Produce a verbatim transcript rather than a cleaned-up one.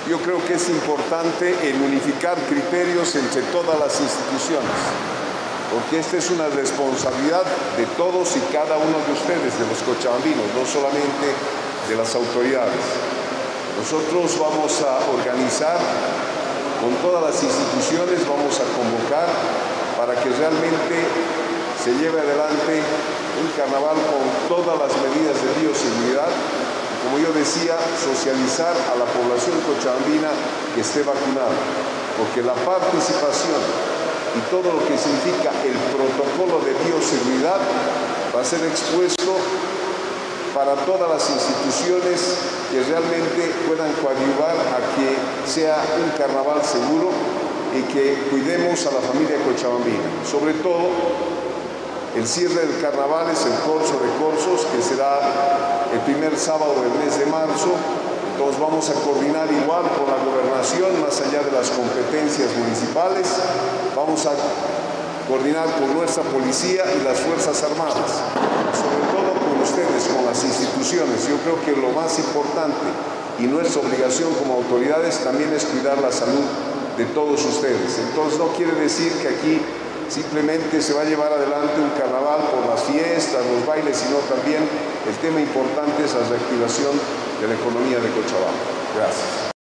yo creo que es importante el unificar criterios entre todas las instituciones, porque esta es una responsabilidad de todos y cada uno de ustedes, de los cochabambinos, no solamente de las autoridades. Nosotros vamos a organizar con todas las instituciones, vamos a convocar para que realmente se lleve adelante un carnaval con todas las medidas de bioseguridad. Como yo decía, socializar a la población cochabambina que esté vacunada, porque la participación y todo lo que significa el protocolo de bioseguridad va a ser expuesto para todas las instituciones que realmente puedan coadyuvar a que sea un carnaval seguro y que cuidemos a la familia cochabambina. Sobre todo, el cierre del carnaval es el corso de corsos, que será el primer sábado del mes de marzo. Entonces vamos a coordinar igual con la gobernación, más allá de las competencias municipales. Vamos a coordinar con nuestra policía y las Fuerzas Armadas, sobre todo con ustedes, con las instituciones. Yo creo que lo más importante y nuestra obligación como autoridades también es cuidar la salud de todos ustedes. Entonces no quiere decir que aquí simplemente se va a llevar adelante un carnaval por las fiestas, los bailes, sino también el tema importante es la reactivación de la economía de Cochabamba. Gracias.